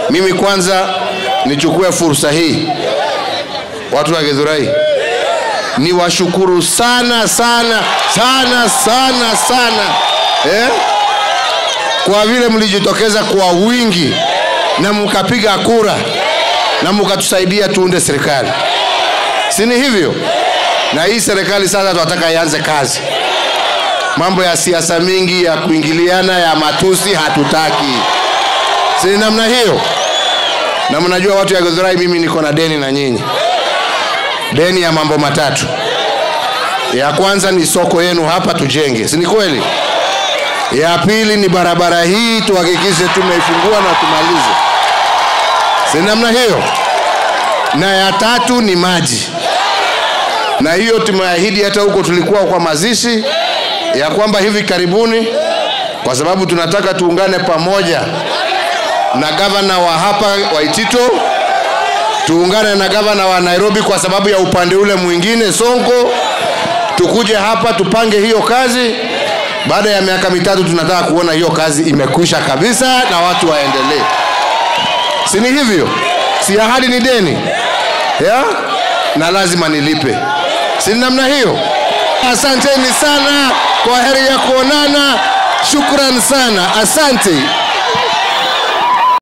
Mimi kwanza nichukue fursa hii, watu wa Githurai, ni washukuru sana sana sana sana sana kwa vile mlijitokeza kwa wingi na mkapiga kura na mkatusaidia tuunde serikali. Si ni hivyo? Na hii serikali sasa tunataka ianze kazi. Mambo ya siasa mingi ya kuingiliana ya matusi hatutaki. Si namna hiyo? Na mnajua watu ya Githurai, mimi niko na deni na nyinyi. Deni ya mambo matatu. Ya kwanza ni soko yenu hapa tujenge. Si ni kweli? Ya pili ni barabara hii tuhakikishe tumeifungua na tumalize. Si namna hiyo? Na ya tatu ni maji. Na hiyo tumeahidi hata huko tulikuwa kwa mazishi ya kwamba hivi karibuni, kwa sababu tunataka tuungane pamoja na gavana wa hapa Waitito, tuungane na gavana wa Nairobi kwa sababu ya upande ule mwingine Sonko, tukuje hapa tupange hiyo kazi. Baada ya miaka mitatu tunataka kuona hiyo kazi imekwisha kabisa na watu waendelee. Si ni hivyo? Si ahadi ni deni? Na lazima nilipe. Si namna hiyo? Asanteni sana, kwa heri ya kuonana. Shukran sana, asante.